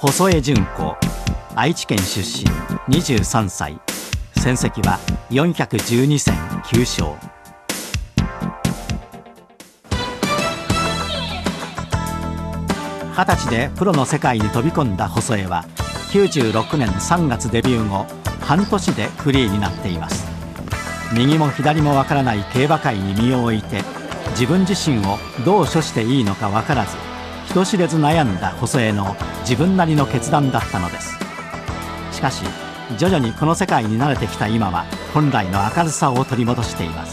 細江純子、愛知県出身、23歳、戦績は412戦9勝。20歳でプロの世界に飛び込んだ細江は96年3月デビュー後半年でフリーになっています。右も左もわからない競馬界に身を置いて自分自身をどう処していいのか分からず人知れず悩んだ細江の自分なりの決断だったのです。しかし徐々にこの世界に慣れてきた今は本来の明るさを取り戻しています。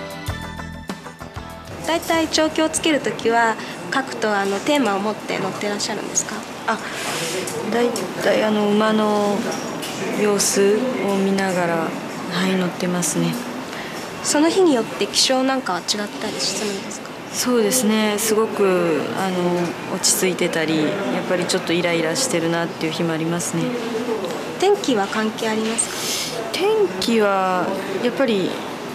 だいたい調教をつけるときは書くとテーマを持って乗ってらっしゃるんですか？ だいたい馬の様子を見ながら、乗ってますね。 その日によって気性なんかは違ったりするんですか？ そうですね、すごく落ち着いてたり、やっぱりちょっとイライラしてるなっていう日もありますね。 天気は関係ありますか？ 天気はやっぱり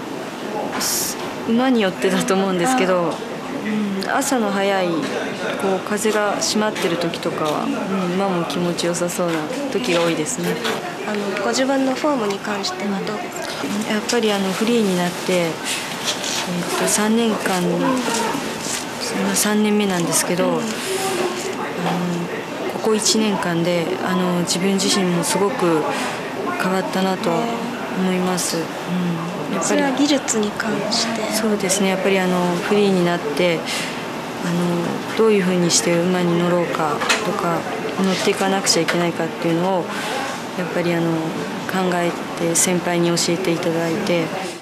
馬によってだと思うんですけど、朝の早い風が閉まってる時とかは、馬も気持ちよさそうな時が多いですね。 ご自分のフォームに関してはどうですか？ やっぱりフリーになって、3年間3年目なんですけど、ここ1年間で自分自身もすごく変わったなと思います。やっぱりそれは技術に関して？ そうですね、やっぱりフリーになってどういうふうにして馬に乗ろうかとか乗っていかなくちゃいけないかっていうのをやっぱり考えて先輩に教えていただいて。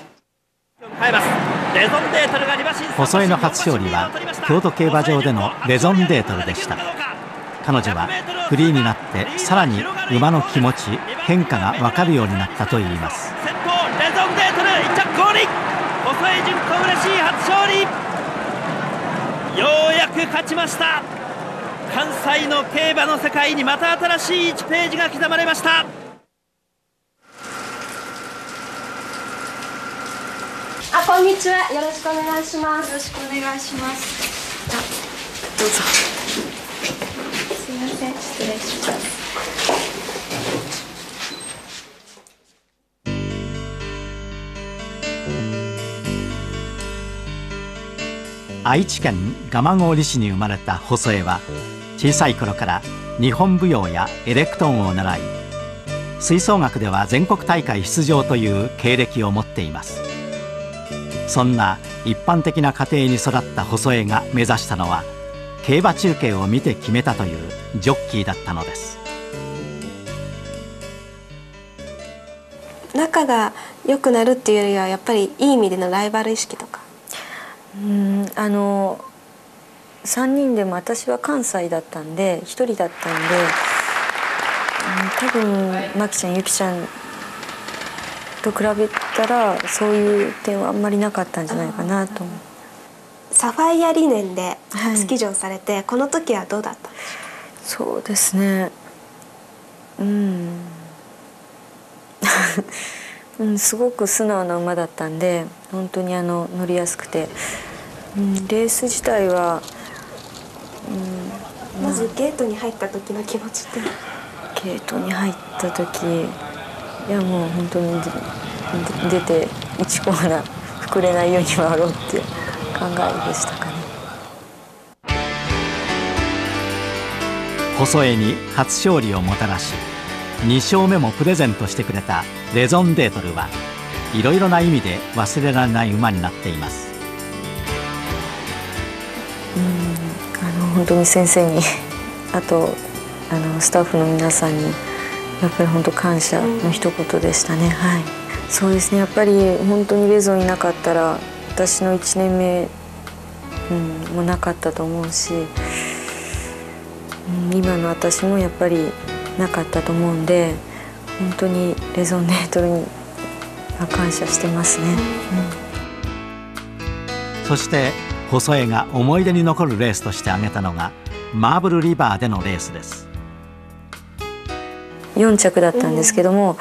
細江の初勝利は京都競馬場でのレゾンデートルでした。彼女はフリーになってさらに馬の気持ち変化が分かるようになったといいます。 先頭レゾンデートル1着ゴール、細江純子嬉しい初勝利、ようやく勝ちました。関西の競馬の世界にまた新しい1ページが刻まれました。 こんにちは、よろしくお願いします。 よろしくお願いします。 どうぞ。すいません、失礼します。 愛知県蒲郡市に生まれた細江は小さい頃から日本舞踊やエレクトーンを習い、吹奏楽では全国大会出場という経歴を持っています。そんな一般的な家庭に育った細江が目指したのは競馬中継を見て決めたというジョッキーだったのです。 仲が良くなるっていうよりはやっぱりいい意味でのライバル意識とか。 3人でも私は関西だったんで1人だったんで、多分真希ちゃんゆきちゃんと比べたらそういう点はあんまりなかったんじゃないかなと思う。 サファイア理念で初騎乗されて、この時はどうだったんでしょう？ そうですね、すごく素直な馬だったんで本当に乗りやすくて、レース自体は、 まずゲートに入った時の気持ちって？ ゲートに入った時、いやもう本当に出て1コーナー膨れないように回ろうっていう考えでしたかね。 細江に初勝利をもたらし2勝目もプレゼントしてくれたレゾンデートルはいろいろな意味で忘れられない馬になっています。 本当に先生にあとスタッフの皆さんにやっぱり本当感謝の一言でしたね。はい、そうですね、やっぱり本当にレゾンいなかったら私の1年目、もなかったと思うし、今の私もやっぱりなかったと思うんで、本当にレゾンデートルには感謝してますね。 そして細江が思い出に残るレースとして挙げたのがマーブルリバーでのレースです。 4着だったんですけども、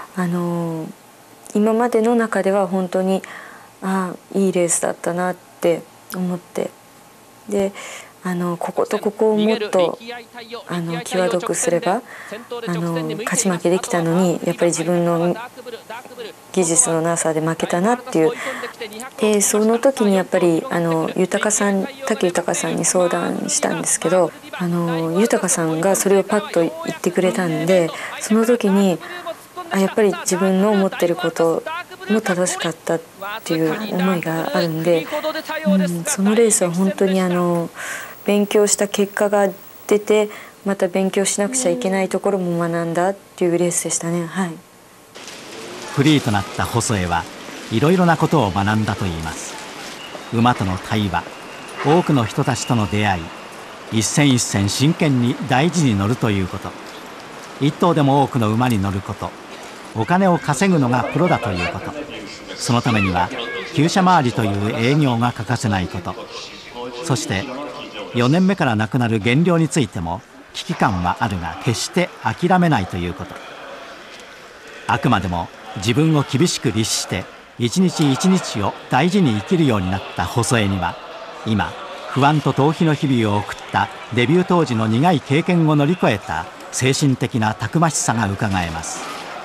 今までの中では本当にいいレースだったなって思ってでこことここをもっと際どくすれば勝ち負けできたのに、やっぱり自分の技術のなさで負けたなっていう。でその時にやっぱり武豊さんに相談したんですけど、豊さんがそれをパッと言ってくれたんで、その時にやっぱり自分の思ってることも正しかったっていう思いがあるんで、そのレースは本当に勉強した結果が出て、また勉強しなくちゃいけないところも学んだっていうレースでしたね。はい、 フリーとなった細江はいろいろなことを学んだといいます。馬との対話、多くの人たちとの出会い、一戦一戦真剣に大事に乗るということ、一頭でも多くの馬に乗ること、お金を稼ぐのがプロだということ、そのためには厩舎回りという営業が欠かせないこと、そして4年目からなくなる減量についても危機感はあるが決して諦めないということ。あくまでも自分を厳しく律して一日一日を大事に生きるようになった細江には、今不安と逃避の日々を送ったデビュー当時の苦い経験を乗り越えた精神的なたくましさがうかがえます。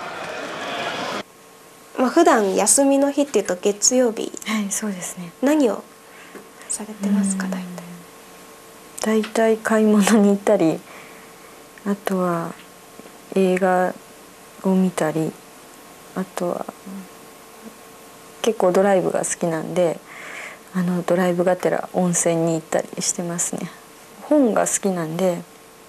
普段休みの日っていうと月曜日、 はい、そうですね。 何をされてますか？ 大体買い物に行ったり、あとは映画を見たり、あとは結構ドライブが好きなんでドライブがてら温泉に行ったりしてますね。本が好きなんで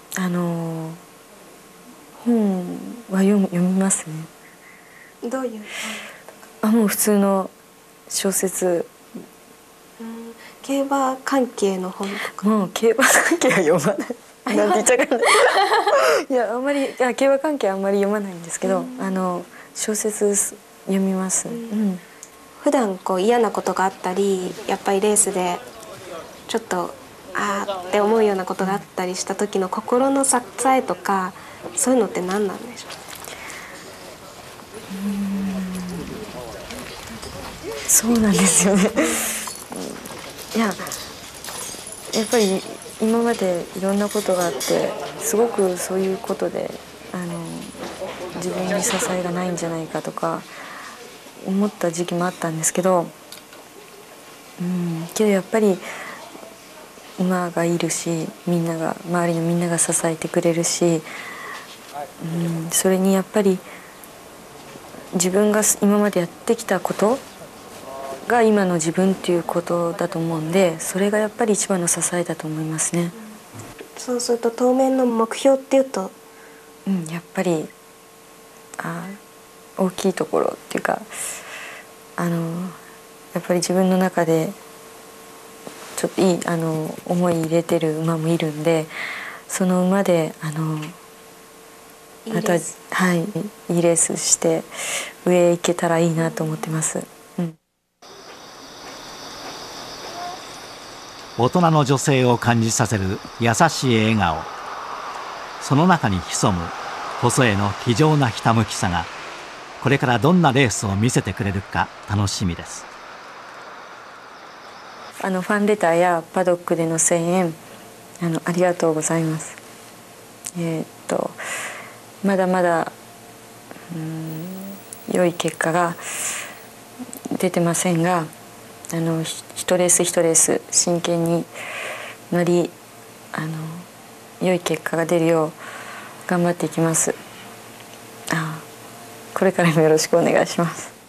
本は読みますね。 どういうもう普通の小説。 競馬関係の本とか。 もう競馬関係は読まない。なんて言っちゃうかな。いや、あんまり競馬関係はあんまり読まないんですけど、小説読みます。 普段嫌なことがあったり、やっぱりレースでちょっとって思うようなことがあったりした時の心の支えとか、そういうのって何なんでしょう？ そうなんですよね。いや、やっぱり今までいろんなことがあって、すごくそういうことで自分に支えがないんじゃないかとか思った時期もあったんですけど、けどやっぱり馬がいるし、周りのみんなが支えてくれるし、それにやっぱり自分が今までやってきたことが今の自分っていうことだと思うんで、それがやっぱり一番の支えだと思いますね。 そうすると当面の目標っていうと、 やっぱり大きいところっていうかやっぱり自分の中でちょっといい思い入れてる馬もいるんで、その馬でまたいいレースして上へ行けたらいいなと思ってます。 大人の女性を感じさせる優しい笑顔、その中に潜む細江の気丈なひたむきさが、これからどんなレースを見せてくれるか楽しみです。 ファンレターやパドックでの声援ありがとうございます。まだまだ良い結果が出てませんが、一レース一レース真剣に乗り良い結果が出るよう頑張っていきます。これからもよろしくお願いします。